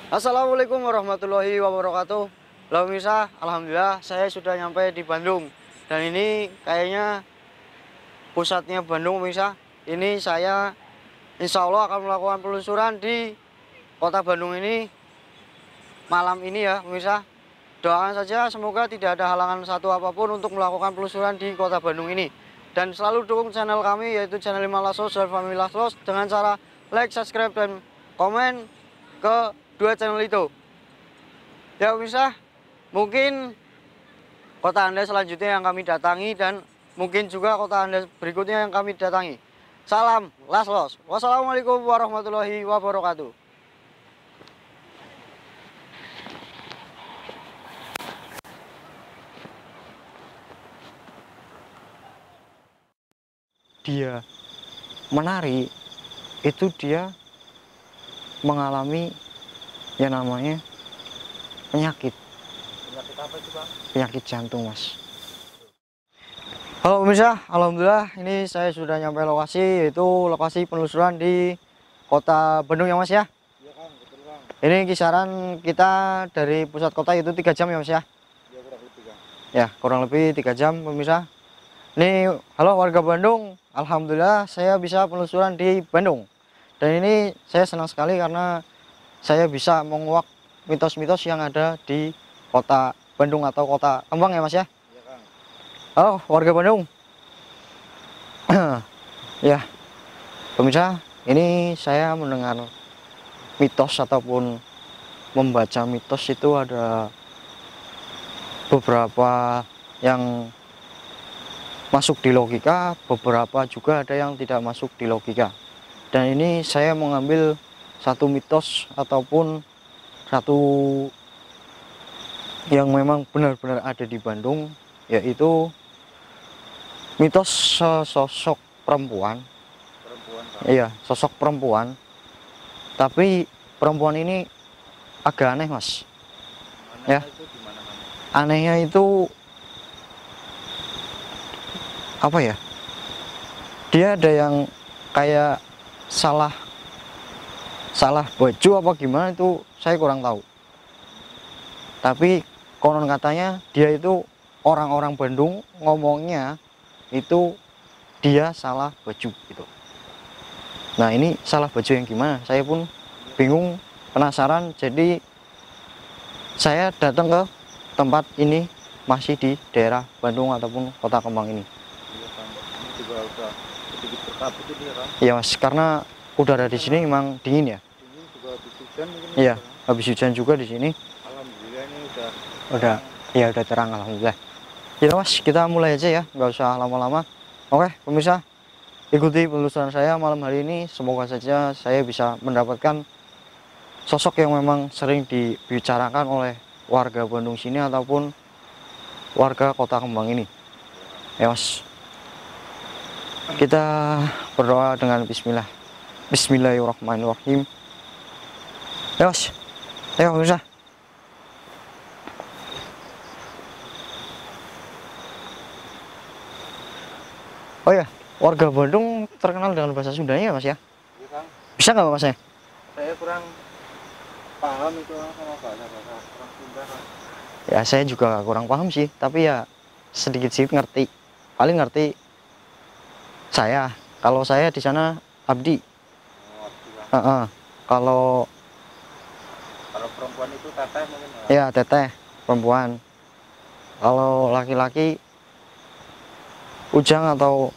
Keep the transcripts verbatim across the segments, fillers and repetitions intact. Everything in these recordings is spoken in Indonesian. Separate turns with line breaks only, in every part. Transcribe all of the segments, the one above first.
Assalamualaikum warahmatullahi wabarakatuh. Halo Misa, alhamdulillah saya sudah nyampe di Bandung. Dan ini kayaknya pusatnya Bandung Misa. Ini saya insya Allah akan melakukan penelusuran di kota Bandung ini malam ini ya Misa. Doakan saja semoga tidak ada halangan satu apapun untuk melakukan penelusuran di kota Bandung ini. Dan selalu dukung channel kami yaitu channel lima Laslos dan Family Laslos dengan cara like, subscribe, dan komen ke dua channel itu. Ya Misa, mungkin kota Anda selanjutnya yang kami datangi dan mungkin juga kota Anda berikutnya yang kami datangi. Salam Laslos. Wassalamualaikum warahmatullahi wabarakatuh. Dia menari itu dia mengalami yang namanya penyakit.
Penyakit apa itu, Bang?
Penyakit jantung, Mas. Halo pemirsa, alhamdulillah ini saya sudah nyampe lokasi, yaitu lokasi penelusuran di kota Bandung ya Mas ya.
Iya Kang, betul Kang.
Ini kisaran kita dari pusat kota itu tiga jam ya Mas ya.
Ya kurang lebih Kang.
Ya kurang lebih tiga jam pemirsa. Ini halo warga Bandung, alhamdulillah saya bisa penelusuran di Bandung. Dan ini saya senang sekali karena saya bisa menguak mitos-mitos yang ada di kota Bandung atau kota Kembang ya Mas ya.
Iya Kang.
Halo warga Bandung. Ya pemirsa, ini saya mendengar mitos ataupun membaca mitos itu ada beberapa yang masuk di logika, beberapa juga ada yang tidak masuk di logika. Dan ini saya mengambil satu mitos ataupun satu yang memang benar-benar ada di Bandung, yaitu mitos sosok perempuan.
Perempuan Kang.
Iya, sosok perempuan. Tapi perempuan ini agak aneh Mas.
Anehnya
Ya.
itu gimana Kang?
Anehnya itu apa ya? Dia ada yang kayak salah salah baju apa gimana itu saya kurang tahu. Tapi konon katanya dia itu orang-orang Bandung ngomongnya itu dia salah baju gitu. Nah ini salah baju yang gimana? Saya pun bingung, penasaran. Jadi saya datang ke tempat ini masih di daerah Bandung ataupun kota Kembang ini.
Iya Kang. Ini juga udah sedikit berkabut ini ya Kang.
Iya Mas, karena udara di sini memang dingin ya.
Ini juga habis hujan mungkin.
Iya,
ya, Kang?
habis hujan juga di sini.
Alhamdulillah ini udah
Udah, ya udah terang alhamdulillah. Ya Mas, kita mulai aja ya, nggak usah lama-lama. Oke, pemirsa, ikuti penelusuran saya malam hari ini. Semoga saja saya bisa mendapatkan sosok yang memang sering dibicarakan oleh warga Bandung sini ataupun warga kota Kembang ini. Ya Mas, kita berdoa dengan Bismillah. Bismillahirrahmanirrahim. Ya Mas, ayo pemirsa. Oh ya, warga Bandung terkenal dengan bahasa Sundanya ya Mas ya?
Iya Kang.
Bisa nggak Mas ya?
Saya kurang paham itu Kang sama bahasa-bahasa orang Sunda Kang.
Ya saya juga kurang paham sih, tapi ya sedikit-sedikit ngerti. Paling ngerti saya. Kalau saya di sana Abdi.
Oh, Abdi, Kang.
Uh-uh. Kalau
Kalau perempuan itu teteh mungkin Kang.
ya teteh perempuan. Kalau laki-laki Ujang atau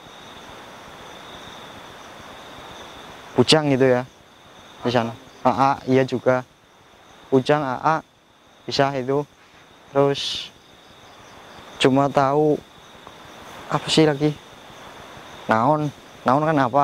Bujang gitu ya di sana. A A iya juga. Ujang A A bisa itu. Terus cuma tahu apa sih lagi? Naon, naon kan apa?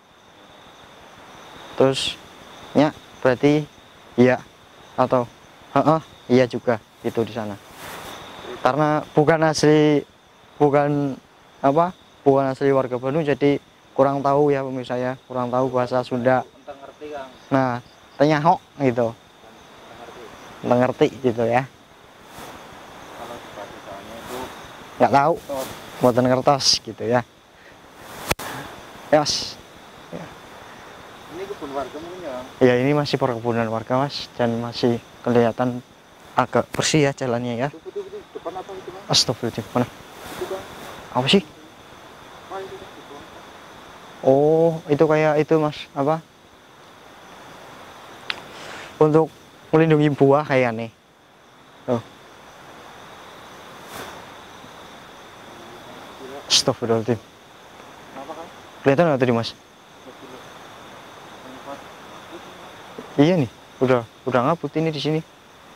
Terus ya berarti iya atau heeh iya juga itu di sana. Karena bukan asli bukan apa? Bukan asli warga Bandung jadi kurang tahu ya pemirsa ya, kurang tahu bahasa Sunda.
Entah ngerti Kang.
Nah, tenyahok gitu.
Entah ngerti.
Nggak ngerti gitu ya.
Kalau bahasanya itu
Nggak tahu.
tos.
Buatan kertas gitu ya. Ya Mas.
Ini kebun warga mungkin ya?
Ya ini masih perkebunan warga mas, dan masih kelihatan agak bersih ya jalannya ya.
Itu putih-putih depan apa itu bang?
Astagfirullahaladzim, mana?
Itu bang.
Apa sih?
Wah itu bang, itu bang.
Oh itu kayak itu mas, apa? Untuk melindungi buah kayaknya. Oh. Astagfirullahaladzim.
Kenapa kan?
Kelihatan nggak tadi mas? Iya nih, udah udah ngabut ini di sini.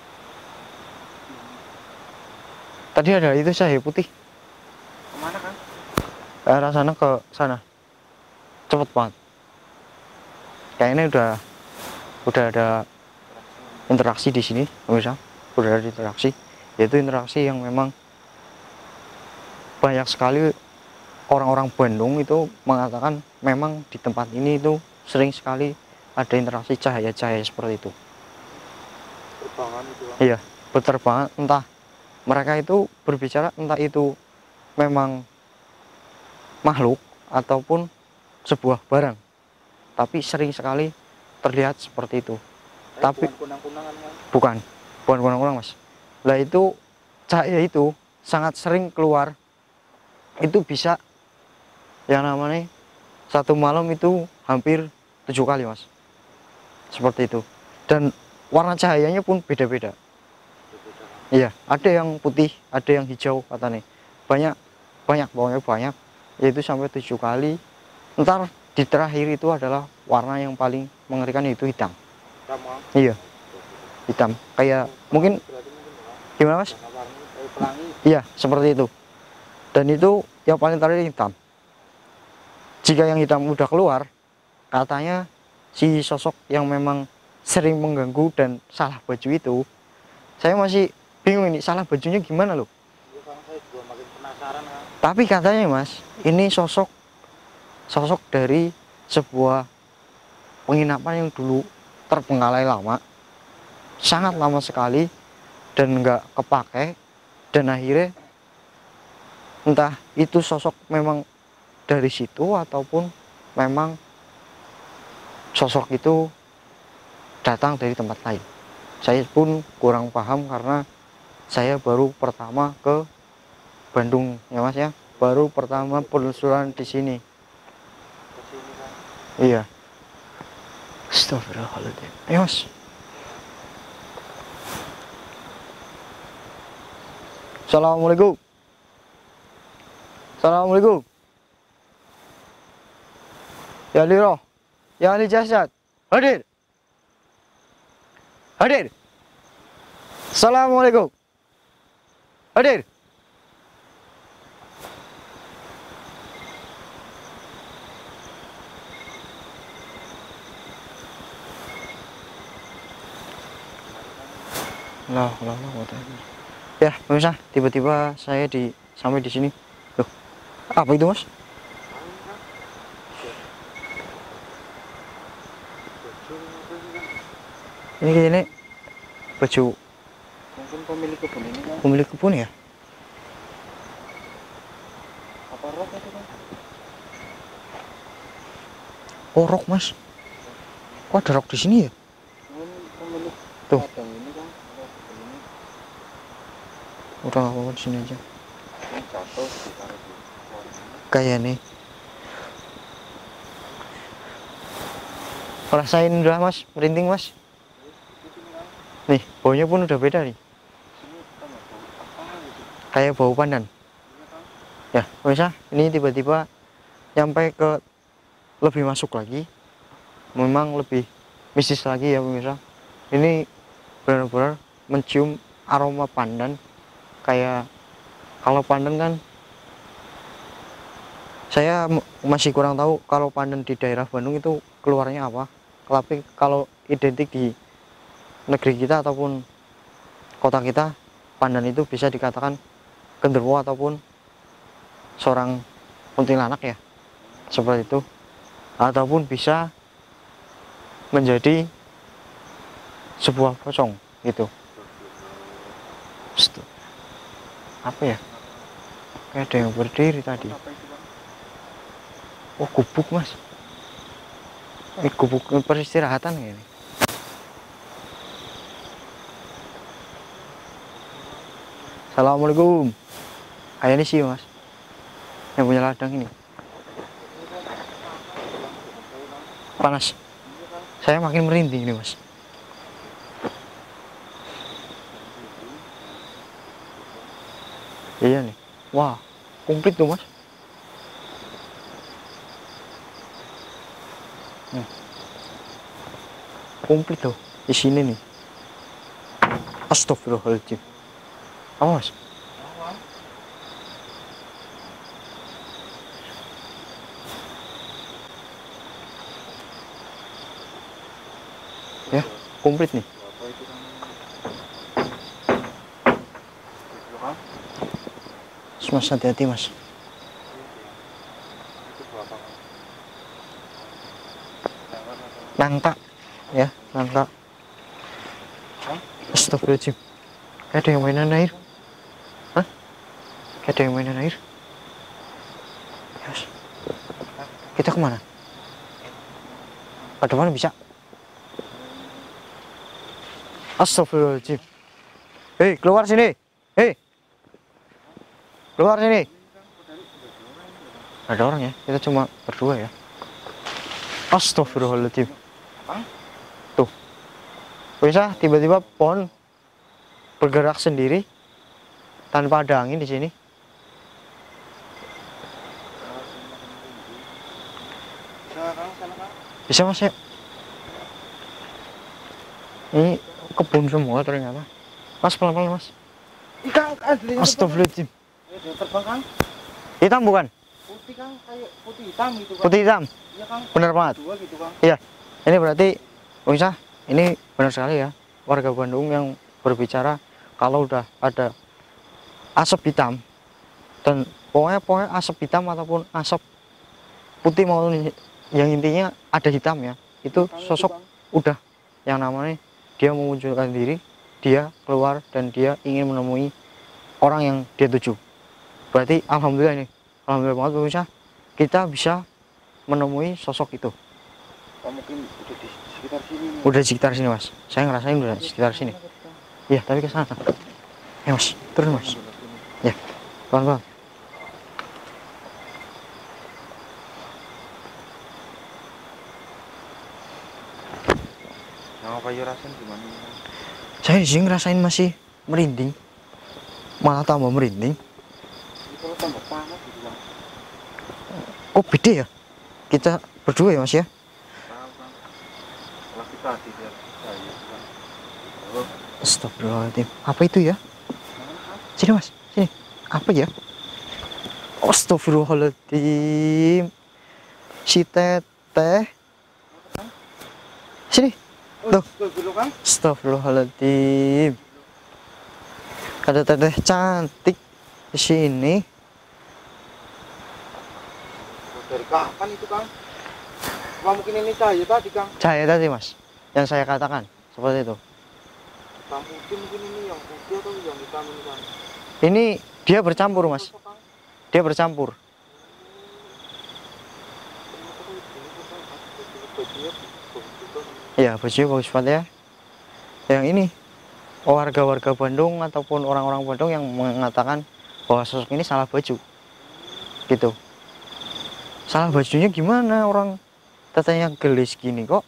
Tadi ada itu cahaya putih.
Kemana kan?
Ke arah sana, ke sana. Cepet banget. Kayaknya udah udah ada interaksi di sini, pemirsa. Udah ada interaksi. Yaitu interaksi yang memang banyak sekali orang-orang Bandung itu mengatakan memang di tempat ini itu sering sekali ada interaksi cahaya-cahaya seperti itu.
Terbangan itu bang.
Iya, berterbangan, entah mereka itu berbicara entah itu memang makhluk ataupun sebuah barang, tapi sering sekali terlihat seperti itu.
Eh,
Tapi
bukan kunang-kunangan kan?
bukan, bukan kurang-kurang mas. Lah itu cahaya itu sangat sering keluar, itu bisa yang namanya satu malam itu hampir tujuh kali mas, seperti itu. Dan warna cahayanya pun beda-beda. Iya, ada yang putih, ada yang hijau katanya. Banyak, banyak, pokoknya banyak. Yaitu sampai tujuh kali. Ntar di terakhir itu adalah warna yang paling mengerikan, itu hitam.
Hitam bang.
Iya, hitam. Kayak mungkin,
Berarti mungkin bang.
gimana mas?
Warna-warni kayak pelangi.
Iya, seperti itu. Dan itu yang paling terakhir hitam. Jika yang hitam udah keluar, katanya si sosok yang memang sering mengganggu dan salah baju itu, saya masih bingung ini salah bajunya gimana loh.
Iya bang, saya juga makin penasaran kan.
Tapi katanya mas, ini sosok sosok dari sebuah penginapan yang dulu terbengkalai lama, sangat lama sekali, dan nggak kepake, dan akhirnya entah itu sosok memang dari situ ataupun memang sosok itu datang dari tempat lain. Saya pun kurang paham karena saya baru pertama ke Bandung ya mas ya, baru pertama penelusuran di sini.
Kesini kan.
Iya. Astagfirullahaladzim. Ayo mas. Assalamualaikum. Assalamualaikum. Ya ahli roh, ya ahli jasad, hadir. Hadir. Assalamualaikum. Hadir. Lah, lah, lah, ya, pemirsa, tiba-tiba saya di sampai di sini. Loh, apa itu mas? Ini kayaknya baju
Mungkin pemilik kebun ini kan.
pemilik kebun ya?
Apa rok itu kan?
Oh rok mas. Kok ada rok di sini ya?
Mungkin pemilik
Tuh.
ladang ini kan. Rok kebun ini.
Udah nggak apa-apa di sini aja.
Ini jatuh ditaruh di pohon ini.
Kayak nih. Rasain udah mas, merinding mas. Nih, baunya pun udah beda nih.
Sini kita nggak tahu apa gitu.
Kayak bau pandan.
Iya kan?
Ya, pemirsa, ini tiba-tiba nyampe ke lebih masuk lagi. Memang lebih mistis lagi ya pemirsa. Ini benar-benar mencium aroma pandan. Kayak kalau pandan kan saya masih kurang tahu kalau pandan di daerah Bandung itu keluarnya apa. Tapi kalau identik di negeri kita ataupun kota kita, pandan itu bisa dikatakan genderuwo ataupun seorang kuntilanak ya, seperti itu, ataupun bisa menjadi sebuah pocong gitu. Pst, apa ya, kayak ada yang berdiri tadi.
Apa itu bang?
Oh gubuk mas. Ini gubuk peristirahatan ini. Assalamualaikum. Ayah ini sih mas, yang punya ladang ini. Panas. Saya makin merinding nih mas. Iya nih. Wah, komplit tuh mas. Hmm. Komplit tuh di sini nih. Astagfirullahaladzim. Apa mas? Ya, komplit nih. Mas, hati-hati mas. Nangka, ya, nangka. Astagfirullahaladzim. Kayak ada yang mainan air. Hah? Kayak ada yang mainan air. Yes. Kita kemana? Ada mana bisa? Astagfirullahaladzim. Hei, keluar sini. Hei. Keluar sini. Ada orang ya? Kita cuma berdua ya. Astagfirullahaladzim. Tuh. Bisa tiba-tiba pohon bergerak sendiri tanpa ada angin di sini. Bisa mas ya? Ini kebun semua ternyata. Mas pelan-pelan mas. Astagfirullahaladzim.
Terbang Kang.
Hitam bukan?
Putih Kang, kayak putih hitam gitu Kang.
Putih hitam.
Iya Kang.
Benar banget.
Dua gitu Kang.
Iya. Ini berarti bisa. Ini benar sekali ya. Warga Bandung yang berbicara kalau udah ada asap hitam dan pokoknya pokoknya asap hitam ataupun asap putih maupun yang intinya ada hitam ya. Itu sosok udah yang namanya dia memunculkan diri, dia keluar dan dia ingin menemui orang yang dia tuju. Berarti alhamdulillah ini, alhamdulillah banget pemirsa, kita bisa menemui sosok itu.
Oh, mungkin udah di sekitar sini. Nih.
Udah di sekitar sini mas, saya ngerasain udah di sekitar sini. Iya, tapi ke sana. Ya mas, turun mas. Ya, pelan-pelan.
Nah, apa ya rasain gimana?
Saya di sini ngerasain masih merinding, malah tambah merinding.
Kalau tambah panas gitu Bang.
Oh beda ya, kita berdua ya mas ya.
Tahu Bang. Kalau kita tidak saya Bang. Oh.
Astagfirullahaladzim, apa itu ya? Sini mas, sini. Apa ya? Astagfirullahaladzim. Si teteh. Sini. Tuh. Astagfirullahaladzim. Ada teteh cantik di sini.
Dari kapan itu Kang? Wah, mungkin ini cahaya tadi Kang.
Cahaya tadi mas, yang saya katakan seperti itu.
Hitam putih mungkin ini yang putih atau yang hitam ini Kang?
Ini dia bercampur mas, dia bercampur. Iya bajunya bagus banget ya. Yang ini warga-warga Bandung ataupun orang-orang Bandung yang mengatakan bahwa sosok ini salah baju gitu. Salah bajunya gimana, orang tetenya gelis gini kok.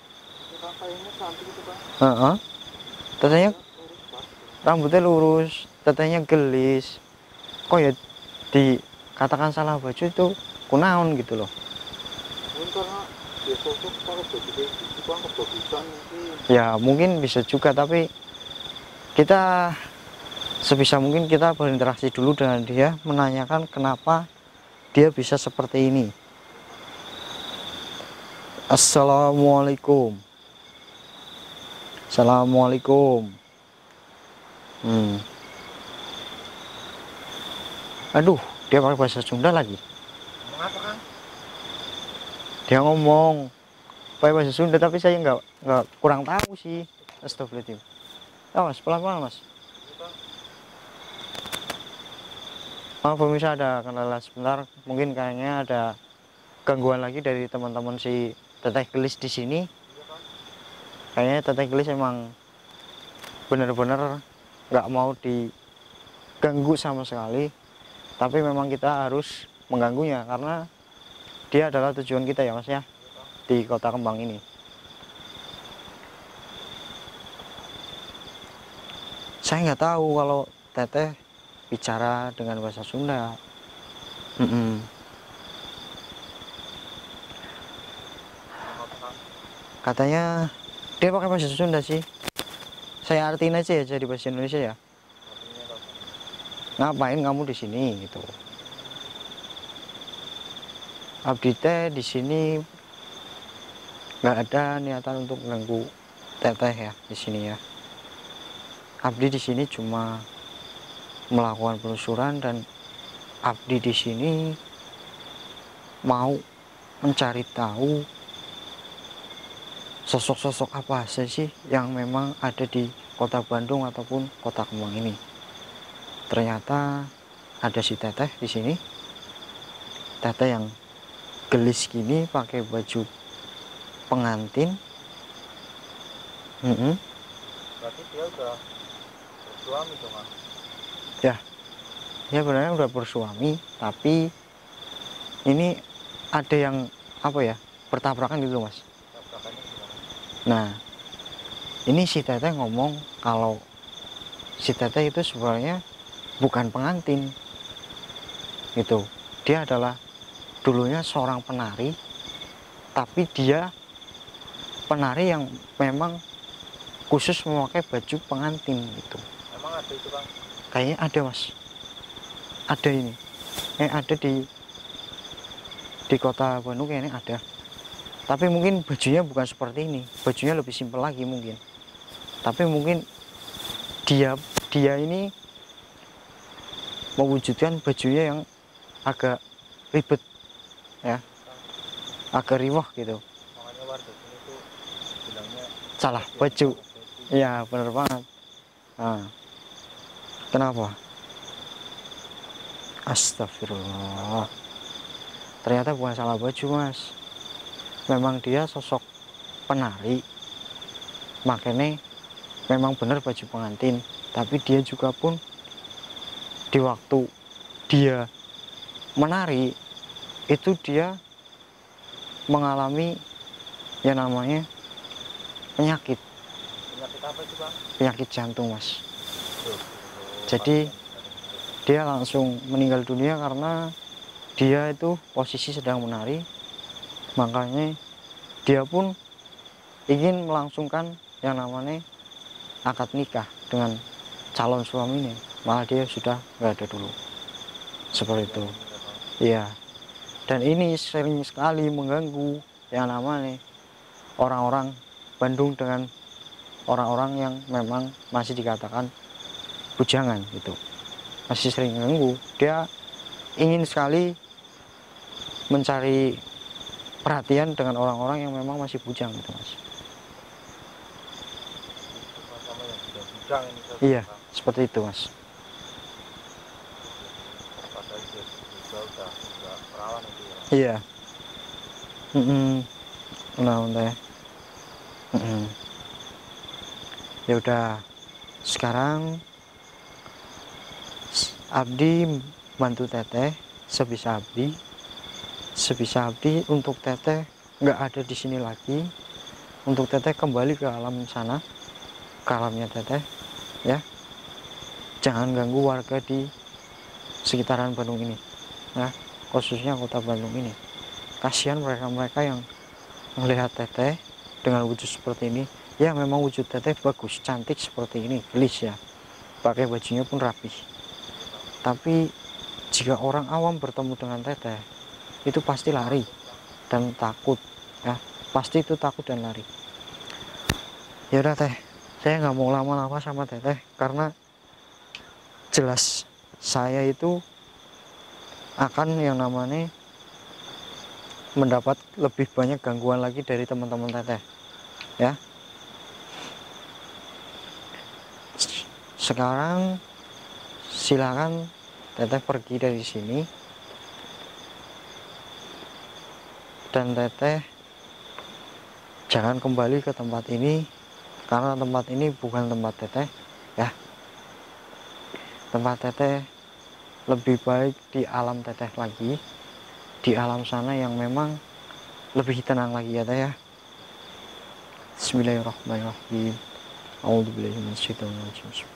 Heeh. Tetenya rambutnya lurus, tetenya gelis. Kok ya dikatakan salah baju itu kunaon gitu loh. Ya mungkin bisa juga, tapi kita sebisa mungkin kita berinteraksi dulu dengan dia, menanyakan kenapa dia bisa seperti ini. Assalamualaikum. Assalamualaikum. Hmm. Aduh, dia pakai bahasa Sunda lagi.
Mengapa Kang?
Dia ngomong pakai bahasa Sunda tapi saya nggak nggak kurang tahu sih. Astagfirullahaladzim. Oh, mas, pelan-pelan mas. Maaf pemirsa, ada kendala sebentar. Mungkin kayaknya ada gangguan lagi dari teman-teman si teteh gelis di sini. Kayaknya teteh gelis emang bener-bener nggak mau diganggu sama sekali, tapi memang kita harus mengganggunya karena dia adalah tujuan kita ya mas ya di Kota Kembang ini. Saya nggak tahu kalau teteh bicara dengan bahasa Sunda. Mm-mm. Katanya dia pakai bahasa Sunda sih. Saya artiin aja ya jadi bahasa Indonesia ya. Ngapain kamu di sini gitu. Abdi teh di sini nggak ada niatan untuk mengganggu teteh ya di sini ya. Abdi di sini cuma melakukan penelusuran dan abdi di sini mau mencari tahu sosok-sosok apa saja sih yang memang ada di Kota Bandung ataupun Kota Kembang ini. Ternyata ada si teteh di sini. Teteh yang gelis gini pakai baju pengantin. Mm-hmm.
Berarti dia udah bersuami dong mas?
Ya, ya benar udah bersuami, tapi ini ada yang apa ya bertabrakan gitu mas.
Tabrakannya gimana?
Nah, ini si teteh ngomong kalau si teteh itu sebenarnya bukan pengantin gitu. Dia adalah dulunya seorang penari, tapi dia penari yang memang khusus memakai baju pengantin gitu.
Emang ada itu bang?
Kayaknya ada mas, ada ini, eh ada di di Kota Bandung kayaknya ada. Tapi mungkin bajunya bukan seperti ini, bajunya lebih simpel lagi mungkin. Tapi mungkin dia dia ini mewujudkan bajunya yang agak ribet ya, agak riwah gitu.
Makanya warga sini tuh bilangnya
Salah baju. Iya bener banget. Nah, kenapa? Astagfirullah. Ternyata bukan salah baju mas. Memang dia sosok penari, makanya memang benar baju pengantin. Tapi dia juga pun di waktu dia menari itu dia mengalami yang namanya penyakit.
Penyakit apa itu bang?
Penyakit jantung mas.
Tuh,
Jadi dia langsung meninggal dunia karena dia itu posisi sedang menari. Makanya dia pun ingin melangsungkan yang namanya akad nikah dengan calon suaminya, malah dia sudah nggak ada dulu. Seperti itu. Iya. Dan ini sering sekali mengganggu yang namanya orang-orang Bandung dengan orang-orang yang memang masih dikatakan bujangan gitu. Masih sering mengganggu. Dia ingin sekali mencari perhatian dengan orang-orang yang memang masih bujang gitu mas.
Sama yang sudah bujang ini.
Iya, seperti itu mas.
Padahal dia juga udah udah perawan itu ya.
Iya. Mm-mm. Nah, udah. Mm-mm. Ya udah. Sekarang Abdi bantu teteh sebisa Abdi. Sebisa Abdi untuk teteh nggak ada di sini lagi. Untuk teteh kembali ke alam sana, ke alamnya teteh, ya. Jangan ganggu warga di sekitaran Bandung ini, ya. Khususnya Kota Bandung ini. Kasihan mereka-mereka yang melihat teteh dengan wujud seperti ini. Ya memang wujud teteh bagus, cantik seperti ini, gelis ya. Pakai bajunya pun rapi. Tapi jika orang awam bertemu dengan teteh, itu pasti lari dan takut ya, pasti itu takut dan lari. Ya udah teh, saya nggak mau lama-lama sama teteh karena jelas saya itu akan yang namanya mendapat lebih banyak gangguan lagi dari teman-teman teteh ya. Sekarang silakan teteh pergi dari sini dan teteh jangan kembali ke tempat ini, karena tempat ini bukan tempat teteh ya. Tempat teteh lebih baik di alam teteh lagi, di alam sana yang memang lebih tenang lagi ya teh ya. Bismillahirrahmanirrahim. A'udzubillahi minasyaitonir rajim.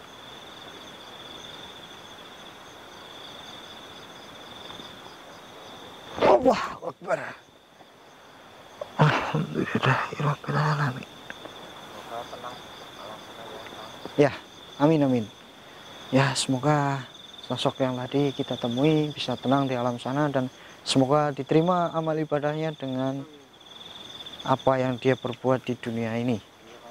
Allahu Akbar. Alhamdulillahirabbil alamin.
Semoga tenang alam sana ya, Kang.
Ya, amin amin. Ya, semoga sosok yang tadi kita temui bisa tenang di alam sana, dan semoga diterima amal ibadahnya dengan apa yang dia perbuat di dunia ini.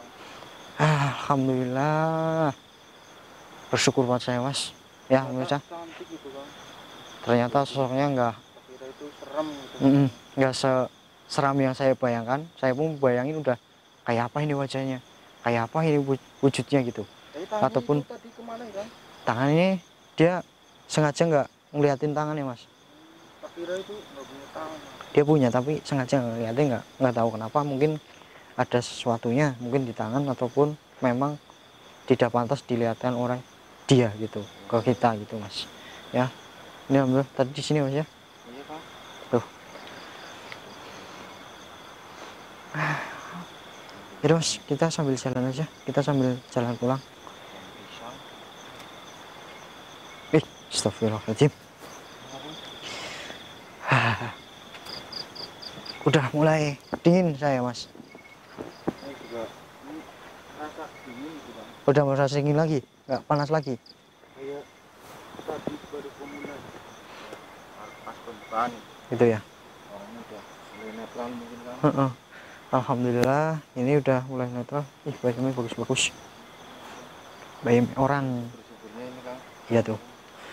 Alhamdulillah. Bersyukur buat saya, Mas. Ya, pemirsa.
Cantik gitu, Kang.
Ternyata sosoknya enggak
Kira itu serem gitu.
mm, enggak seseram yang saya bayangkan. Saya pun bayangin udah kayak apa ini wajahnya, kayak apa ini wujudnya gitu.
Tapi tangan
Ataupun
itu tadi kemana, Kang?
tangannya dia sengaja nggak ngeliatin tangannya, Mas.
Tak kira itu nggak punya tangan.
Dia punya tapi sengaja nggak ngeliatin, nggak nggak tahu kenapa. Mungkin ada sesuatunya mungkin di tangan, ataupun memang tidak pantas dilihatkan orang dia gitu ke kita gitu, Mas. Ya, ini alhamdulillah tadi di sini, Mas ya.
Iya, Kang.
Tuh. Jadi Mas, kita sambil jalan aja, kita sambil jalan pulang.
Pisang.
Ih, astagfirullahaladzim. Udah mulai dingin saya, Mas.
Ini juga ini rasa dingin gitu, Kang.
Udah merasa dingin lagi, nggak panas lagi.
Kayak tadi baru pemulai. Pas pembukaan
Gitu ya.
orangnya udah mulai netral mungkin, Kang.
Heeh. Alhamdulillah, ini udah mulai netral. Ih, bayamnya bagus-bagus. Bayam orang.
Bersyukurnya ini, Kang.
Iya tuh.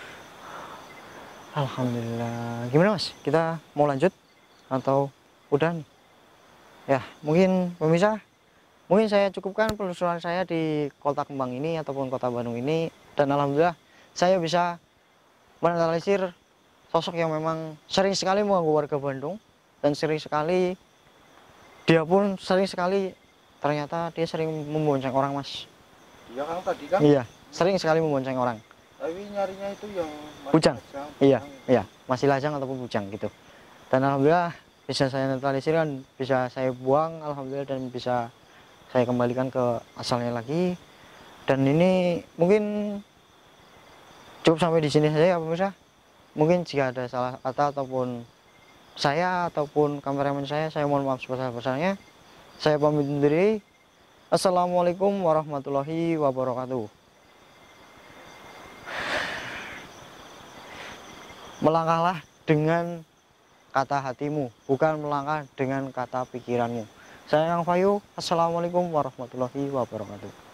Alhamdulillah. Gimana, Mas? Kita mau lanjut atau udah nih? Ya, mungkin pemirsa, mungkin saya cukupkan penelusuran saya di Kota Kembang ini ataupun Kota Bandung ini, dan alhamdulillah saya bisa menetralisir sosok yang memang sering sekali mengganggu warga Bandung, dan sering sekali dia pun sering sekali ternyata dia sering membonceng orang, Mas.
Iya, Kang, tadi, Kang.
Iya, sering sekali membonceng orang.
Tapi nyarinya itu yang masih
Bujang.
lajang,
Iya,
bujang gitu.
iya, masih lajang ataupun bujang gitu. Dan alhamdulillah bisa saya netralisir, dan bisa saya buang alhamdulillah, dan bisa saya kembalikan ke asalnya lagi. Dan ini mungkin cukup sampai di sini saja ya pemirsa. Mungkin jika ada salah kata ataupun saya ataupun kameramen saya, saya mohon maaf sebesar-besarnya. Saya pamit undur diri. Assalamualaikum warahmatullahi wabarakatuh. Melangkahlah dengan kata hatimu, bukan melangkah dengan kata pikiranmu. Saya Yang Fayu, assalamualaikum warahmatullahi wabarakatuh.